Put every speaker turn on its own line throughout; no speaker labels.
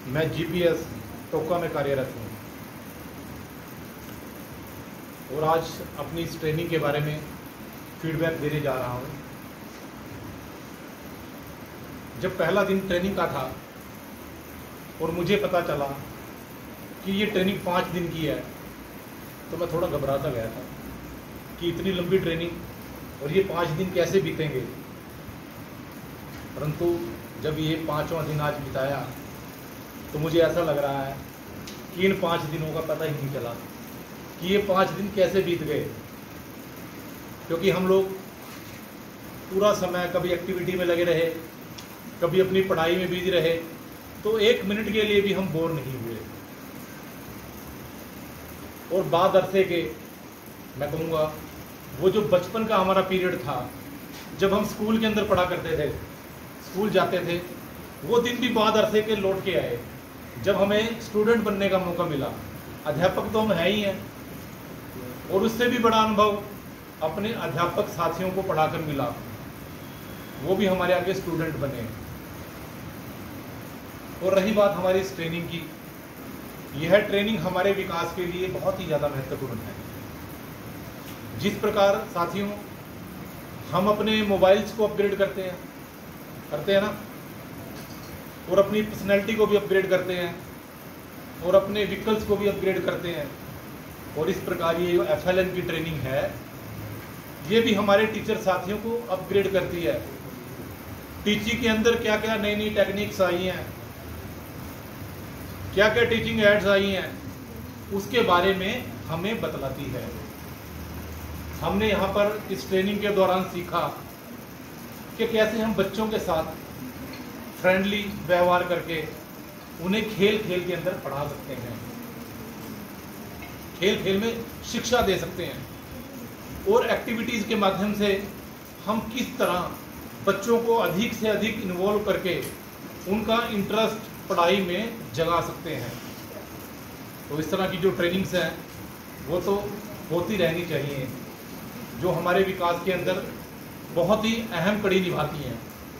मैं जीपीएस टोका में कार्यरत हूँ और आज अपनी इस ट्रेनिंग के बारे में फीडबैक देने जा रहा हूँ। जब पहला दिन ट्रेनिंग का था और मुझे पता चला कि ये ट्रेनिंग 5 दिन की है तो मैं थोड़ा घबराता गया था कि इतनी लंबी ट्रेनिंग और ये 5 दिन कैसे बीतेंगे। परंतु जब ये 5वां दिन आज बिताया तो मुझे ऐसा लग रहा है कि इन 5 दिनों का पता ही नहीं चला कि ये 5 दिन कैसे बीत गए, क्योंकि हम लोग पूरा समय कभी एक्टिविटी में लगे रहे, कभी अपनी पढ़ाई में बिजी रहे, तो 1 मिनट के लिए भी हम बोर नहीं हुए। और बाद अरसे के मैं कहूँगा वो जो बचपन का हमारा पीरियड था जब हम स्कूल के अंदर पढ़ा करते थे, स्कूल जाते थे, वो दिन भी बाद अरसे के लौट के आए जब हमें स्टूडेंट बनने का मौका मिला। अध्यापक तो हम हैं ही हैं और उससे भी बड़ा अनुभव अपने अध्यापक साथियों को पढ़ाकर मिला, वो भी हमारे आगे स्टूडेंट बने। और रही बात हमारी इस ट्रेनिंग की, यह ट्रेनिंग हमारे विकास के लिए बहुत ही ज़्यादा महत्वपूर्ण है। जिस प्रकार साथियों हम अपने मोबाइल्स को अपग्रेड करते हैं ना, और अपनी पर्सनैलिटी को भी अपग्रेड करते हैं और अपने व्हीकल्स को भी अपग्रेड करते हैं, और इस प्रकार ये जो FLN की ट्रेनिंग है ये भी हमारे टीचर साथियों को अपग्रेड करती है। टीचिंग के अंदर क्या क्या नई नई टेक्निक्स आई हैं, क्या क्या टीचिंग एड्स आई हैं, उसके बारे में हमें बतलाती है। हमने यहाँ पर इस ट्रेनिंग के दौरान सीखा कि कैसे हम बच्चों के साथ फ्रेंडली व्यवहार करके उन्हें खेल खेल के अंदर पढ़ा सकते हैं, खेल खेल में शिक्षा दे सकते हैं, और एक्टिविटीज के माध्यम से हम किस तरह बच्चों को अधिक से अधिक इन्वॉल्व करके उनका इंटरेस्ट पढ़ाई में जगा सकते हैं। तो इस तरह की जो ट्रेनिंग्स हैं वो तो होती रहनी चाहिए, जो हमारे विकास के अंदर बहुत ही अहम कड़ी निभाती हैं।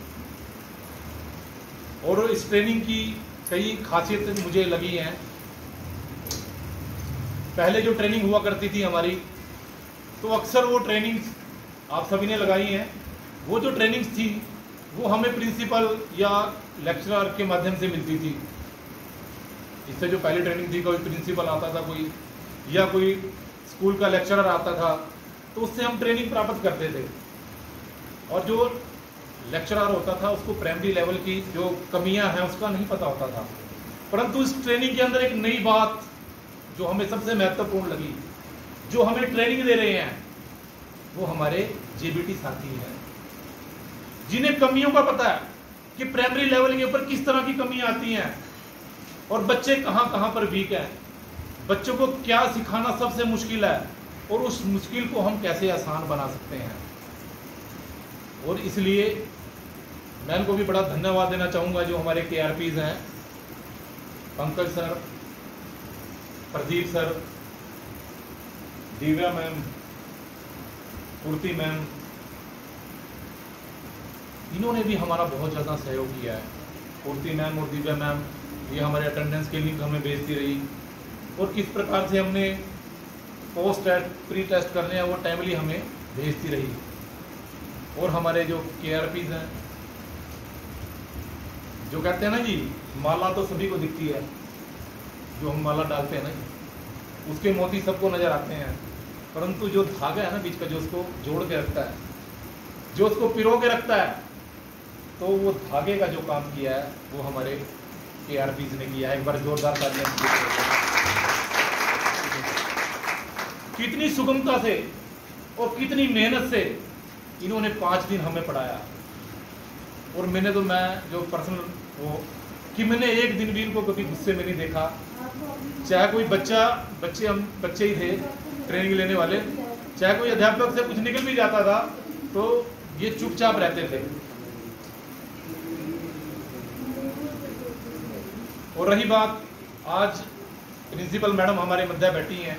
और इस ट्रेनिंग की कई खासियतें मुझे लगी हैं। पहले जो ट्रेनिंग हुआ करती थी हमारी, तो अक्सर वो ट्रेनिंग्स आप सभी ने लगाई हैं, वो जो ट्रेनिंग्स थी वो हमें प्रिंसिपल या लेक्चरर के माध्यम से मिलती थी। इससे जो पहली ट्रेनिंग थी, कोई प्रिंसिपल आता था, कोई या कोई स्कूल का लेक्चरर आता था, तो उससे हम ट्रेनिंग प्राप्त करते थे। और जो लेक्चरर होता था उसको प्राइमरी लेवल की जो कमियां हैं उसका नहीं पता होता था। परंतु इस ट्रेनिंग के अंदर एक नई बात जो हमें सबसे महत्वपूर्ण लगी, जो हमें ट्रेनिंग दे रहे हैं वो हमारे जेबीटी साथी हैं, जिन्हें कमियों का पता है कि प्राइमरी लेवल के ऊपर किस तरह की कमियां आती हैं और बच्चे कहां कहां पर वीक हैं, बच्चों को क्या सिखाना सबसे मुश्किल है और उस मुश्किल को हम कैसे आसान बना सकते हैं। और इसलिए मैं इनको भी बड़ा धन्यवाद देना चाहूँगा जो हमारे KRPs हैं, Pankaj sir, Pradeep sir, Divya ma'am, Purti ma'am, इन्होंने भी हमारा बहुत ज़्यादा सहयोग किया है। पूर्ति मैम और दिव्या मैम ये हमारे अटेंडेंस के लिंक हमें भेजती रही, और किस प्रकार से हमने पोस्ट टेस्ट प्री टेस्ट करने हैं वो टाइमली हमें भेजती रही। और हमारे जो KRPs हैं, जो कहते हैं ना जी, माला तो सभी को दिखती है, जो हम माला डालते हैं ना जी, उसके मोती सबको नजर आते हैं, परंतु जो धागा है ना बीच का, जो उसको जोड़ के रखता है, जो उसको पिरो के रखता है, तो वो धागे का जो काम किया है वो हमारे KRPs ने किया है। एक बार जोरदार तालियां। कितनी सुगमता से और कितनी मेहनत से इन्होंने 5 दिन हमें पढ़ाया। और मैं जो पर्सनल वो कि मैंने एक दिन भी इनको कभी गुस्से में नहीं देखा, चाहे कोई बच्चे ही थे ट्रेनिंग लेने वाले, चाहे कोई अध्यापक से कुछ निकल भी जाता था तो ये चुपचाप रहते थे। और रही बात, आज प्रिंसिपल मैडम हमारे मध्य बैठी हैं।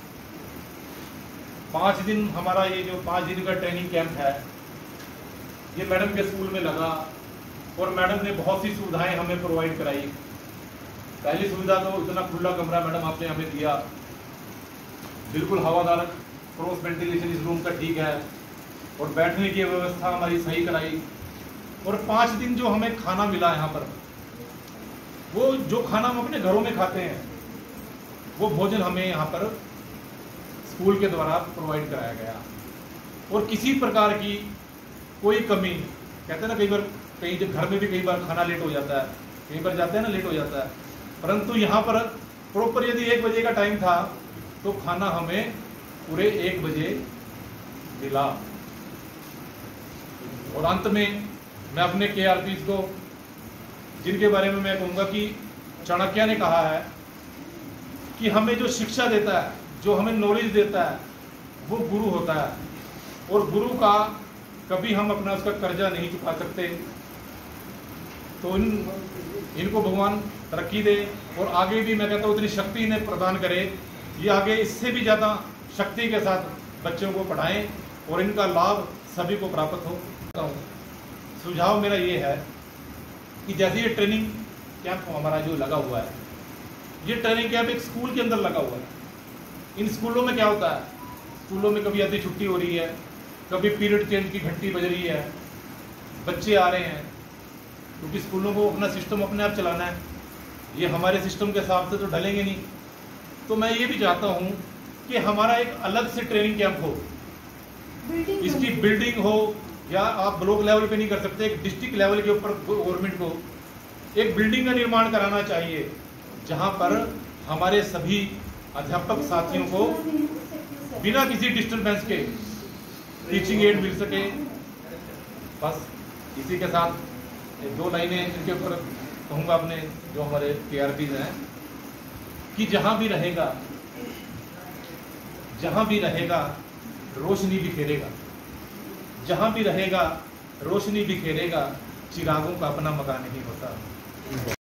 5 दिन हमारा ये जो 5 दिन का ट्रेनिंग कैंप है ये मैडम के स्कूल में लगा और मैडम ने बहुत सी सुविधाएं हमें प्रोवाइड कराई। पहली सुविधा तो इतना खुला कमरा मैडम आपने हमें दिया, बिल्कुल हवादार, क्रॉस वेंटिलेशन इस रूम का ठीक है, और बैठने की व्यवस्था हमारी सही कराई। और 5 दिन जो हमें खाना मिला यहाँ पर, वो जो खाना हम अपने घरों में खाते हैं वो भोजन हमें यहाँ पर स्कूल के द्वारा प्रोवाइड कराया गया, और किसी प्रकार की कोई कमी, कहते हैं ना कई बार कहीं घर में भी कई बार खाना लेट हो जाता है, कई बार जाते हैं ना लेट हो जाता है, परंतु यहाँ पर प्रॉपर यदि 1 बजे का टाइम था तो खाना हमें पूरे 1 बजे मिला। और अंत में मैं अपने KRPs को, जिनके बारे में मैं कहूँगा कि चाणक्य ने कहा है कि हमें जो शिक्षा देता है, जो हमें नॉलेज देता है, वो गुरु होता है, और गुरु का कभी हम अपना उसका कर्जा नहीं चुका सकते। तो इनको भगवान तरक्की दे, और आगे भी मैं कहता हूँ उतनी शक्ति इन्हें प्रदान करे, ये आगे इससे भी ज़्यादा शक्ति के साथ बच्चों को पढ़ाएं और इनका लाभ सभी को प्राप्त हो। सुझाव मेरा ये है कि जैसे ये ट्रेनिंग कैंप हमारा जो लगा हुआ है, ये ट्रेनिंग कैंप एक स्कूल के अंदर लगा हुआ है। इन स्कूलों में क्या होता है, स्कूलों में कभी आधी छुट्टी हो रही है, कभी पीरियड चेंज की घंटी बज रही है, बच्चे आ रहे हैं, क्योंकि स्कूलों को अपना सिस्टम अपने आप चलाना है, ये हमारे सिस्टम के हिसाब से तो ढलेंगे नहीं। तो मैं ये भी चाहता हूँ कि हमारा एक अलग से ट्रेनिंग कैंप हो, इसकी बिल्डिंग हो, या आप ब्लॉक लेवल पे नहीं कर सकते, एक डिस्ट्रिक्ट लेवल के ऊपर गवर्नमेंट को एक बिल्डिंग का निर्माण कराना चाहिए, जहां पर हमारे सभी अध्यापक साथियों को बिना किसी डिस्टर्बेंस के टीचिंग एड मिल सके। बस इसी के साथ 2 लाइनें इनके ऊपर कहूँगा अपने जो हमारे KRPs हैं, कि जहां भी रहेगा रोशनी बिखेरेगा, जहां भी रहेगा रोशनी बिखेरेगा, चिरागों का अपना मकान नहीं होता।